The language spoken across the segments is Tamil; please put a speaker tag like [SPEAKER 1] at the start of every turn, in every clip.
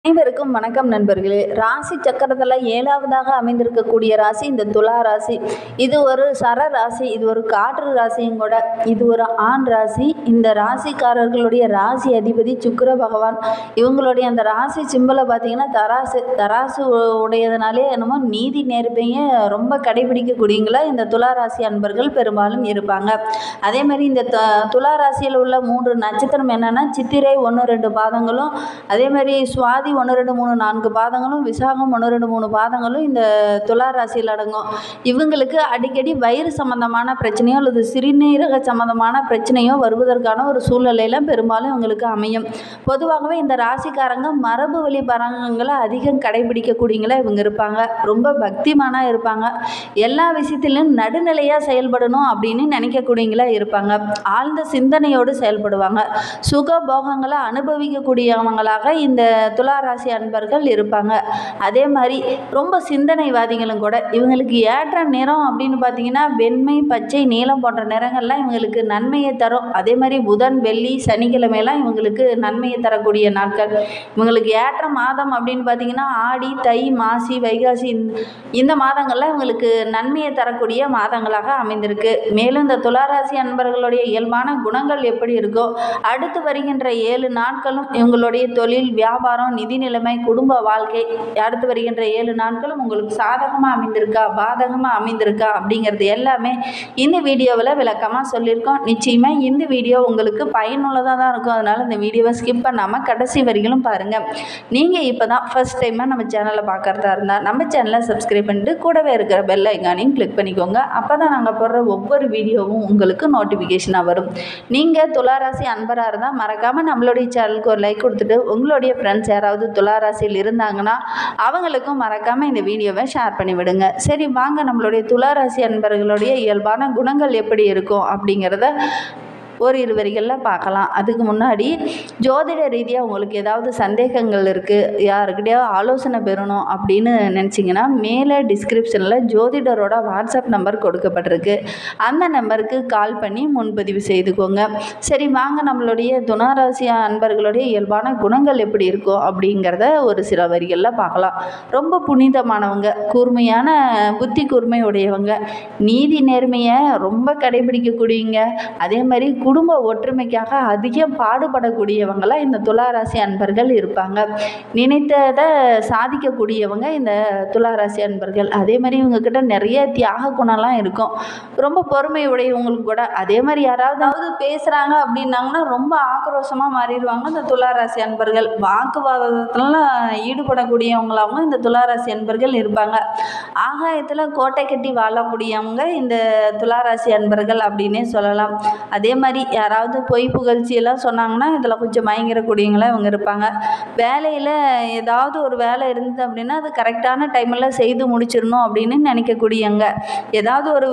[SPEAKER 1] அனைவருக்கும் வணக்கம் நண்பர்களே. ராசி சக்கரத்தில் 7வதாக அமைந்திருக்கக்கூடிய ராசி இந்த துலா ராசி. இது ஒரு சர ராசி, இது ஒரு காற்று ராசியும் கூட. இது ஒரு ஆண் ராசி. இந்த ராசிக்காரர்களுடைய ராசி அதிபதி சுக்கிர பகவான். இவங்களுடைய அந்த ராசி சிம்பலை பார்த்தீங்கன்னா தராசு உடையதுனாலே என்னமோ நீதி நேர்மையை ரொம்ப கடைபிடிக்கக்கூடியங்களா இந்த துலா ராசி அன்பர்கள் பெரும்பாலும் இருப்பாங்க. அதே மாதிரி இந்த துலா ராசியில் உள்ள 3 நட்சத்திரம் என்னென்னா சித்திரை 1-2 பாதங்களும், அதே மாதிரி சுவாதி 1-2-3-4 பாதங்களும், விசாகம் 1-2-3 பாதங்களும் இந்த துலா ராசியில் அடங்கும். இவங்களுக்கு அடிக்கடி வயிறு சம்பந்தமான பிரச்சனையோ அல்லது சிறுநீரக சம்பந்தமான பிரச்சனையோ வருவதற்கான ஒரு சூழ்நிலையில பெரும்பாலும் இவங்களுக்கு அமையும். பொதுவாகவே இந்த ராசிக்காரங்க மரபு வழி பரங்களை அதிகம் கடைபிடிக்கக்கூடியங்களா இவங்க இருப்பாங்க. ரொம்ப பக்திமானா இருப்பாங்க. எல்லா விஷயத்திலும் நடுநிலையா செயல்படணும் அப்படின்னு நினைக்கக்கூடியங்களா இருப்பாங்க. ஆழ்ந்த சிந்தனையோடு செயல்படுவாங்க. சுக போகங்களை அனுபவிக்கக்கூடியவங்களாக இந்த துலா ராசி அன்பர்கள் இருப்பாங்க. அதே மாதிரி ரொம்ப சிந்தனைவாதிகளும் கூட. இவங்களுக்கு ஏற்ற நிறம் அப்படின்னு பார்த்தீங்கன்னா வெண்மை, பச்சை, நீலம் போன்ற நிறங்கள்லாம் இவங்களுக்கு நன்மையை தரும். அதே மாதிரி புதன், வெள்ளி, சனிக்கிழமையெல்லாம் இவங்களுக்கு நன்மையை தரக்கூடிய நாட்கள். இவங்களுக்கு ஏற்ற மாதம் அப்படின்னு பார்த்தீங்கன்னா ஆடி, தை, மாசி, வைகாசி இந்த மாதங்கள்லாம் இவங்களுக்கு நன்மையை தரக்கூடிய மாதங்களாக அமைந்திருக்கு. மேலும் இந்த துளாராசி அன்பர்களுடைய இயல்பான குணங்கள் எப்படி இருக்கோ அடுத்து வருகின்ற 7 நாட்களும் இவங்களுடைய தொழில், வியாபாரம், நிதி நிலைமை, குடும்ப வாழ்க்கை அடுத்து வருகின்ற 7 நாட்களும் உங்களுக்கு சாதகமாக அமைந்திருக்கா, பாதகமாக அமைந்திருக்கா அப்படிங்கிறது எல்லாமே இந்த வீடியோவில் விளக்கமாக சொல்லியிருக்கோம். நிச்சயமாக இந்த வீடியோ உங்களுக்கு பயனுள்ளதாக தான் இருக்கும். அதனால் இந்த வீடியோவை ஸ்கிப் பண்ணாமல் கடைசி வரைக்கும் பாருங்கள். நீங்கள் இப்போ தான் ஃபர்ஸ்ட் டைமாக நம்ம சேனலை பார்க்குறதா இருந்தால் நம்ம சேனலை சப்ஸ்கிரைப் பண்ணிட்டு கூடவே இருக்கிற பெல் ஐக்கானையும் கிளிக் பண்ணிக்கோங்க. அப்போ தான் நாங்கள் போடுற ஒவ்வொரு வீடியோவும் உங்களுக்கு நோட்டிஃபிகேஷனாக வரும். நீங்கள் துளாராசி அன்பராக இருந்தால் மறக்காமல் நம்மளுடைய சேனலுக்கு ஒரு லைக் கொடுத்துட்டு உங்களுடைய ஃப்ரெண்ட்ஸ் யாராவது துளாராசியில் இருந்தாங்கன்னா அவங்களுக்கும் மறக்காமல் இந்த வீடியோவை ஷேர் பண்ணி விடுங்க. சரி, வாங்க நம்மளுடைய துளாராசி அன்பர்களுடைய இயல்பான குணங்கள் எப்படி இருக்கும் அப்படிங்கிறத ஒரு 2 வரிகளில் பார்க்கலாம். அதுக்கு முன்னாடி ஜோதிட ரீதியாக உங்களுக்கு ஏதாவது சந்தேகங்கள் இருக்குது, யாருக்கிட்டையாவது ஆலோசனை பெறணும் அப்படின்னு நினச்சிங்கன்னா மேலே டிஸ்கிரிப்ஷனில் ஜோதிடரோட வாட்ஸ்அப் நம்பர் கொடுக்கப்பட்டிருக்கு. அந்த நம்பருக்கு கால் பண்ணி முன்பதிவு செய்துக்கோங்க. சரி, வாங்க நம்மளுடைய துளாராசி அன்பர்களுடைய இயல்பான குணங்கள் எப்படி இருக்கும் அப்படிங்கிறத ஒரு சில வரிகளில் பார்க்கலாம். ரொம்ப புனிதமானவங்க, கூர்மையான புத்தி கூர்மை உடையவங்க, நீதி நேர்மையை ரொம்ப கடைபிடிக்கக்கூடியவங்க, அதே மாதிரி குடும்ப ஒற்றுமைக்காக அதிகம் பாடுபடக்கூடியவங்களாக இந்த துளாராசி அன்பர்கள் இருப்பாங்க. நினைத்ததை சாதிக்கக்கூடியவங்க இந்த துளாராசி அன்பர்கள். அதே மாதிரி இவங்கக்கிட்ட நிறைய தியாக குணம்லாம் இருக்கும். ரொம்ப பொறுமை உடையவங்களுக்கு கூட. அதே மாதிரி யாராவது பேசுகிறாங்க அப்படின்னாங்கன்னா ரொம்ப ஆக்ரோஷமாக மாறிடுவாங்க இந்த துளாராசி அன்பர்கள். வாக்குவாதத்துலாம் ஈடுபடக்கூடியவங்களாகவும் இந்த துளாராசி அன்பர்கள் இருப்பாங்க. ஆகாயத்தில் கோட்டை கட்டி வாழக்கூடியவங்க இந்த துளாராசி அன்பர்கள் அப்படின்னே சொல்லலாம். அதே மாதிரி யாராவது பொய் புகழ்ச்சியெல்லாம் சொன்னாங்கன்னா இதில் கொஞ்சம் மயங்கிடக்கூடியவங்களாம் இவங்க இருப்பாங்க. வேலையில் ஏதாவது ஒரு வேலை இருந்தது அப்படின்னா அது கரெக்டான டைமில் செய்து முடிச்சிடணும் அப்படின்னு நினைக்கக்கூடியவங்க. ஏதாவது ஒரு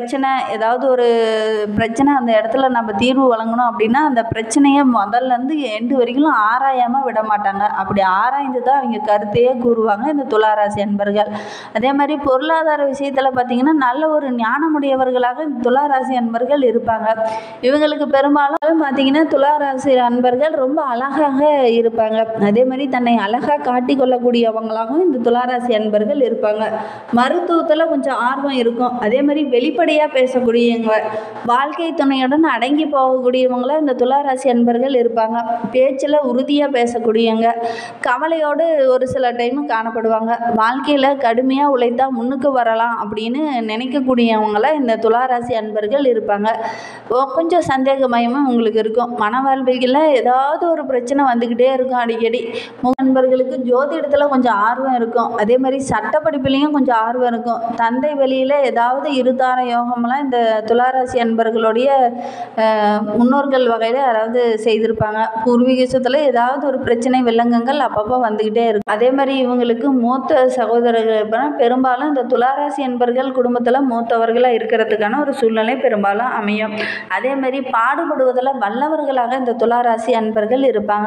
[SPEAKER 1] பிரச்சனை அந்த இடத்துல நம்ம தீர்வு வழங்கணும் அப்படின்னா அந்த பிரச்சனையை முதல்லேருந்து எண்டு வரைக்கும் ஆராயாமல் விட மாட்டாங்க. அப்படி ஆராய்ந்து தான் அவங்க கருத்தையே கூறுவாங்க இந்த துளாராசி அன்பர்கள். அதே மாதிரி பொருளாதார விஷயத்தில் பார்த்திங்கன்னா நல்ல ஒரு ஞானமுடையவர்களாக இந்த துளாராசி அன்பர்கள் இருப்பாங்க. இவங்களுக்கு பெரும்பாலும் பார்த்தீங்கன்னா துளாராசி அன்பர்கள் ரொம்ப அழகாக இருப்பாங்க. அதே மாதிரி தன்னை அழகாக காட்டி கொள்ளக்கூடியவங்களாகவும் இந்த துளாராசி அன்பர்கள் இருப்பாங்க. மருத்துவத்தில் கொஞ்சம் ஆர்வம் இருக்கும். அதே மாதிரி வெளிப்படையாக பேசக்கூடியவங்க, வாழ்க்கை துணையுடன் அடங்கி போகக்கூடியவங்கள இந்த துளாராசி அன்பர்கள் இருப்பாங்க. பேச்சில் உறுதியாக பேசக்கூடியவங்க, கவலையோடு ஒரு சில டைமு காணப்படுவாங்க. வாழ்க்கையில் கடுமையாக உழைத்தா முன்னுக்கு வரலாம் அப்படின்னு நினைக்கக்கூடியவங்கள இந்த துளாராசி அன்பர்கள் இருப்பாங்க. கொஞ்சம் சந்தேகமயமும் உங்களுக்கு இருக்கும். மன வாழ்க்கையில் ஏதாவது ஒரு பிரச்சனை வந்துக்கிட்டே இருக்கும் அடிக்கடி. நண்பர்களுக்கு ஜோதிடத்தில் கொஞ்சம் ஆர்வம் இருக்கும். அதே மாதிரி சட்டப்படிப்புலேயும் கொஞ்சம் ஆர்வம் இருக்கும். தந்தை வழியில் ஏதாவது இருதார யோகம்லாம் இந்த துளாராசி அன்பர்களுடைய முன்னோர்கள் வகையில் யாராவது செய்திருப்பாங்க. பூர்வீகத்தில் ஏதாவது ஒரு பிரச்சனை வில்லங்கங்கள் அப்பப்போ வந்துக்கிட்டே இருக்கும். அதே மாதிரி இவங்களுக்கு மூத்த சகோதரர்கள் பெரும்பாலும் இந்த துளாராசி அன்பர்கள் குடும்பத்தில் மூத்தவர்களாக இருக்கிறதுக்கான ஒரு சூழ்நிலை பெரும்பாலும் அமையும். அதே மாதிரி பாடுபடுவதில் வல்லவர்களாக இந்த துளாராசி அன்பர்கள் இருப்பாங்க.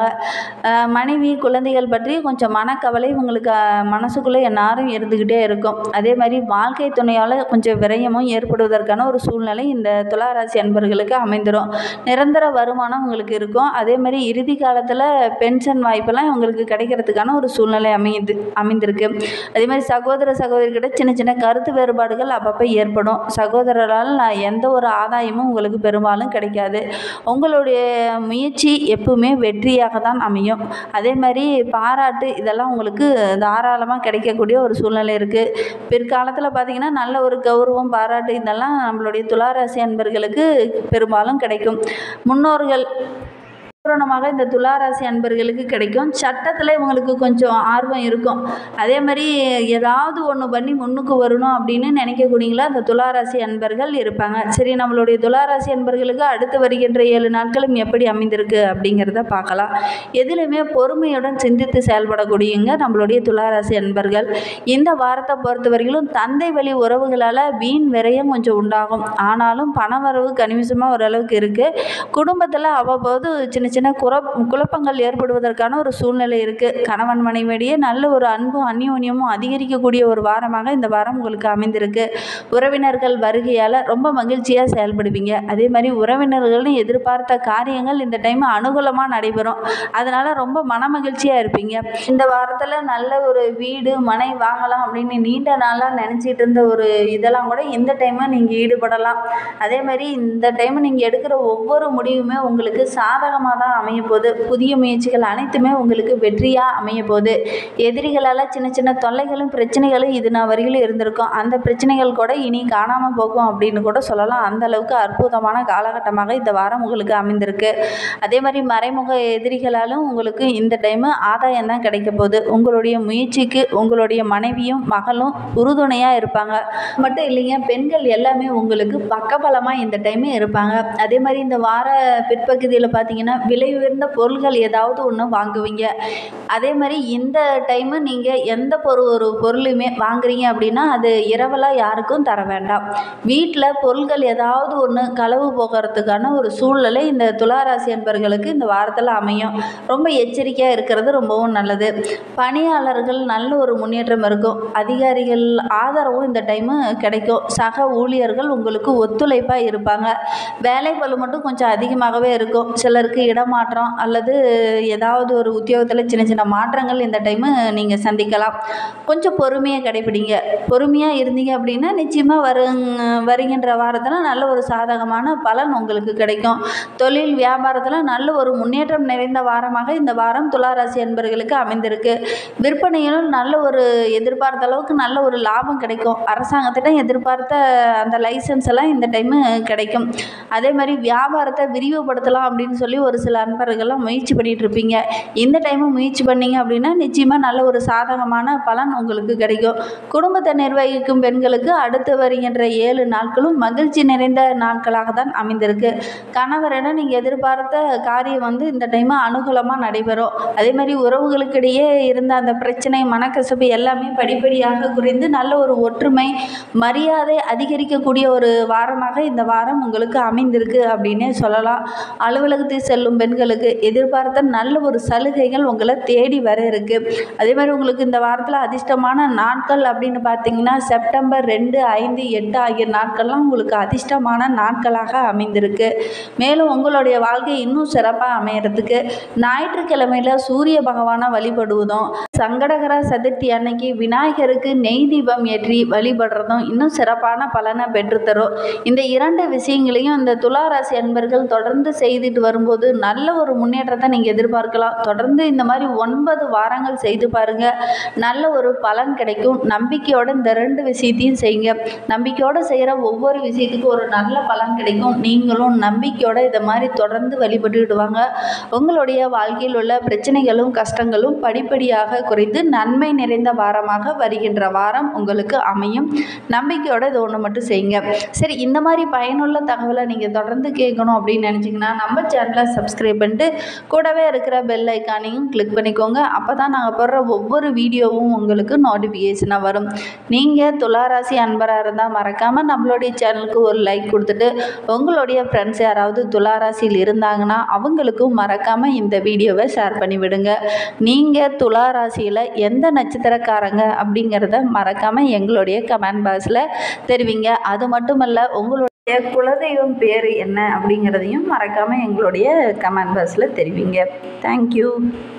[SPEAKER 1] மனைவி குழந்தைகள் பற்றி கொஞ்சம் மனக்கவலை உங்களுக்கு மனசுக்குள்ளே எந்நேரம் இருந்துக்கிட்டே இருக்கும். அதே மாதிரி வாழ்க்கை துணையால் கொஞ்சம் விரயமும் ஏற்படுவதற்கான ஒரு சூழ்நிலை இந்த துளாராசி அன்பர்களுக்கு அமைந்துடும். நிரந்தர வருமானம் உங்களுக்கு இருக்கும். அதே மாதிரி இறுதி காலத்தில் பென்ஷன் வாய்ப்பெல்லாம் உங்களுக்கு கிடைக்கிறதுக்கான ஒரு சூழ்நிலை அமைந்திருக்கு. அதே மாதிரி சகோதரிகிட்ட சின்ன சின்ன கருத்து வேறுபாடுகள் அப்பப்போ ஏற்படும். சகோதரரால் எந்த ஒரு ஆதாயமும் உங்களுக்கு பெரும்பாலும் கிடைக்காது. உங்களுடைய முயற்சி எப்பவுமே வெற்றியாக தான் அமையும். அதே மாதிரி பாராட்டு இதெல்லாம் உங்களுக்கு தாராளமாக கிடைக்கக்கூடிய ஒரு சூழ்நிலை இருக்குது. பிற்காலத்தில் பார்த்திங்கன்னா நல்ல ஒரு கௌரவம் பாராட்டு இதெல்லாம் நம்மளுடைய துளாராசி அன்பர்களுக்கு பெரும்பாலும் கிடைக்கும். முன்னோர்கள் பூரணமாக இந்த துளாராசி அன்பர்களுக்கு கிடைக்கும். சட்டத்தில் இவங்களுக்கு கொஞ்சம் ஆர்வம் இருக்கும். அதே மாதிரி ஏதாவது ஒன்று பண்ணி முன்னுக்கு வரணும் அப்படின்னு நினைக்கக்கூடியங்களா அந்த துளாராசி அன்பர்கள் இருப்பாங்க. சரி, நம்மளுடைய துளாராசி அன்பர்களுக்கு அடுத்து வருகின்ற 7 நாட்களும் எப்படி அமைந்திருக்கு அப்படிங்கிறத பார்க்கலாம். எதிலுமே பொறுமையுடன் சிந்தித்து செயல்படக்கூடியவங்க நம்மளுடைய துளாராசி அன்பர்கள். இந்த வாரத்தை பொறுத்தவரையிலும் தந்தை வழி உறவுகளால் வீண் விரயம் கொஞ்சம் உண்டாகும். ஆனாலும் பணவரவு கணிசமாக ஓரளவுக்கு இருக்குது. குடும்பத்தில் அவ்வப்போது சின்ன சின்ன குழப்பங்கள் ஏற்படுவதற்கான ஒரு சூழ்நிலை இருக்குது. கணவன் மனைவியிடையே நல்ல ஒரு அன்பும் அந்யோன்யமும் அதிகரிக்கக்கூடிய ஒரு வாரமாக இந்த வாரம் உங்களுக்கு அமைந்திருக்கு. உறவினர்கள் வருகையால் ரொம்ப மகிழ்ச்சியாக செயல்படுவீங்க. அதே மாதிரி உறவினர்கள்னு எதிர்பார்த்த காரியங்கள் இந்த டைம் அனுகூலமாக நடைபெறும். அதனால் ரொம்ப மன மகிழ்ச்சியாக இருப்பீங்க. இந்த வாரத்தில் நல்ல ஒரு வீடு மனை வாங்கலாம் அப்படின்னு நீண்ட நாளாக நினச்சிட்டு இருந்த ஒரு இதெல்லாம் கூட இந்த டைமை நீங்கள் ஈடுபடலாம். அதே மாதிரி இந்த டைம் நீங்கள் எடுக்கிற ஒவ்வொரு முடிவுமே உங்களுக்கு சாதகமாக தான் அமையப்போகுது. புதிய முயற்சிகள் அனைத்துமே உங்களுக்கு வெற்றியாக அமையப்போகுது. எதிரிகளால் சின்ன சின்ன தொல்லைகளும் பிரச்சனைகளும் இது நான் வரையிலும் இருந்திருக்கும். அந்த பிரச்சனைகள் கூட இனி காணாமல் போகும் அப்படின்னு கூட சொல்லலாம். அந்த அளவுக்கு அற்புதமான காலகட்டமாக இந்த வாரம் உங்களுக்கு அமைந்திருக்கு. அதே மாதிரி மறைமுக எதிரிகளாலும் உங்களுக்கு இந்த டைமு ஆதாயம் தான் கிடைக்க போகுது. உங்களுடைய முயற்சிக்கு உங்களுடைய மனைவியும் மகளும் உறுதுணையாக இருப்பாங்க. மட்டும் இல்லைங்க, பெண்கள் எல்லாமே உங்களுக்கு பக்கபலமாக இந்த டைமு இருப்பாங்க. அதே மாதிரி இந்த வார பிற்பகுதியில் பார்த்தீங்கன்னா விலை உயர்ந்த பொருள்கள் ஏதாவது ஒன்று வாங்குவீங்க. அதே மாதிரி இந்த டைமு நீங்கள் எந்த ஒரு பொருளுமே வாங்குறீங்க அப்படின்னா அது இரவலாக யாருக்கும் தர வேண்டாம். வீட்டில் பொருள்கள் ஏதாவது ஒன்று களவு போகிறதுக்கான ஒரு சூழ்நிலை இந்த துளாராசி அன்பர்களுக்கு இந்த வாரத்தில் அமையும். ரொம்ப எச்சரிக்கையாக இருக்கிறது ரொம்பவும் நல்லது. பணியாளர்கள் நல்ல ஒரு முன்னேற்றம் இருக்கும். அதிகாரிகள் ஆதரவும் இந்த டைமு கிடைக்கும். சக ஊழியர்கள் உங்களுக்கு ஒத்துழைப்பாக இருப்பாங்க. வேலைப்பளு மட்டும் கொஞ்சம் அதிகமாகவே இருக்கும். சிலருக்கு இடமாற்றம் அல்லது ஏதாவது ஒரு உத்தியோகத்தில் சின்ன சின்ன மாற்றங்கள் இந்த டைமு நீங்கள் சந்திக்கலாம். கொஞ்சம் பொறுமையாக கடைபிடிங்க. பொறுமையாக இருந்தீங்க அப்படின்னா நிச்சயமாக வருகின்ற வாரத்தில் நல்ல ஒரு சாதகமான பலன் உங்களுக்கு கிடைக்கும். தொழில் வியாபாரத்தில் நல்ல ஒரு முன்னேற்றம் நிறைந்த வாரமாக இந்த வாரம் துளாராசி அன்பர்களுக்கு அமைந்திருக்கு. விற்பனையிலும் நல்ல ஒரு எதிர்பார்த்த அளவுக்கு நல்ல ஒரு லாபம் கிடைக்கும். அரசாங்கத்திடம் எதிர்பார்த்த அந்த லைசன்ஸ் எல்லாம் இந்த டைமு கிடைக்கும். அதே மாதிரி வியாபாரத்தை விரிவுபடுத்தலாம் அப்படின்னு சொல்லி ஒரு சில அன்பர்கள்லாம் முயற்சி பண்ணிகிட்டு இருப்பீங்க. இந்த டைமும் முயற்சி பண்ணிங்க அப்படின்னா நிச்சயமாக நல்ல ஒரு சாதகமான பலன் உங்களுக்கு கிடைக்கும். குடும்பத்தை நிர்வகிக்கும் பெண்களுக்கு அடுத்து வருகின்ற 7 நாட்களும் மகிழ்ச்சி நிறைந்த நாட்களாக தான் அமைந்திருக்கு. கணவரிடம் நீங்கள் எதிர்பார்த்த காரியம் இந்த டைமு அனுகூலமாக நடைபெறும். அதே மாதிரி உறவுகளுக்கிடையே இருந்த அந்த பிரச்சனை மனக்கசப்பு எல்லாமே படிப்படியாக குறைந்து நல்ல ஒரு ஒற்றுமை மரியாதை அதிகரிக்கக்கூடிய ஒரு வாரமாக இந்த வாரம் உங்களுக்கு அமைந்திருக்கு அப்படின்னே சொல்லலாம். அலுவலகத்தில் செல்லும் பெண்களுக்கு எதிர்பார்த்த நல்ல ஒரு சலுகைகள் உங்களை தேடி வர இருக்கு. அதே மாதிரி உங்களுக்கு இந்த வாரத்தில் அதிர்ஷ்டமான நாட்கள் அப்படின்னு பார்த்தீங்கன்னா செப்டம்பர் 2, 5, 8 ஆகிய நாட்கள்லாம் உங்களுக்கு அதிர்ஷ்டமான நாட்களாக அமைந்திருக்கு. மேலும் உங்களுடைய வாழ்க்கை இன்னும் சிறப்பாக அமையறதுக்கு ஞாயிற்றுக்கிழமையில் சூரிய பகவானை வழிபடுவதும் சங்கடகர சதுர்த்தி அன்னைக்கு விநாயகருக்கு நெய் தீபம் ஏற்றி வழிபடுறதும் இன்னும் சிறப்பான பலனை பெற்றுத்தரும். இந்த 2 விஷயங்களையும் இந்த துளாராசி அன்பர்கள் தொடர்ந்து செய்துட்டு வரும்போது நல்ல ஒரு முன்னேற்றத்தை நீங்கள் எதிர்பார்க்கலாம். தொடர்ந்து இந்த மாதிரி 9 வாரங்கள் செய்து பாருங்க, நல்ல ஒரு பலன் கிடைக்கும். நம்பிக்கையோட இந்த 2 விஷயத்தையும் செய்யுங்க. நம்பிக்கையோடு செய்கிற ஒவ்வொரு விஷயத்துக்கும் ஒரு நல்ல பலன் கிடைக்கும். நீங்களும் நம்பிக்கையோட இதை மாதிரி தொடர்ந்து வழிபட்டுடுவாங்க. உங்களுடைய வாழ்க்கையில் உள்ள பிரச்சனைகளும் கஷ்டங்களும் படிப்படியாக குறைந்து நன்மை நிறைந்த வாரமாக வருகின்ற வாரம் உங்களுக்கு அமையும். நம்பிக்கையோட இது ஒன்று மட்டும் செய்யுங்க. சரி, இந்த மாதிரி பயனுள்ள தகவலை நீங்கள் தொடர்ந்து கேட்கணும் அப்படின்னு நினச்சிங்கன்னா நம்ம சேனலை சப்ஸ்கிரைப் சப்ஸ்கிரைப் பண்ணிட்டு கூடவே இருக்கிற பெல் ஐக்கானையும் கிளிக் பண்ணிக்கோங்க. அப்போ தான் நாங்கள் போடுற ஒவ்வொரு வீடியோவும் உங்களுக்கு நோட்டிஃபிகேஷனாக வரும். நீங்கள் துளாராசி அன்பராக இருந்தால் மறக்காமல் நம்மளுடைய சேனலுக்கு ஒரு லைக் கொடுத்துட்டு உங்களுடைய ஃப்ரெண்ட்ஸ் யாராவது துளாராசியில் இருந்தாங்கன்னா அவங்களுக்கும் மறக்காமல் இந்த வீடியோவை ஷேர் பண்ணி விடுங்க. நீங்கள் துளாராசியில் எந்த நட்சத்திரக்காரங்க அப்படிங்கிறத மறக்காமல் எங்களுடைய கமெண்ட் பாக்ஸில் தெரிவிங்க. அது மட்டுமல்ல, உங்களுடைய குலதெய்வம் பேர் என்ன அப்படிங்கிறதையும் மறக்காமல் எங்களுடைய கமெண்ட் பாக்ஸில் தெரிவிங்க. தேங்க்யூ.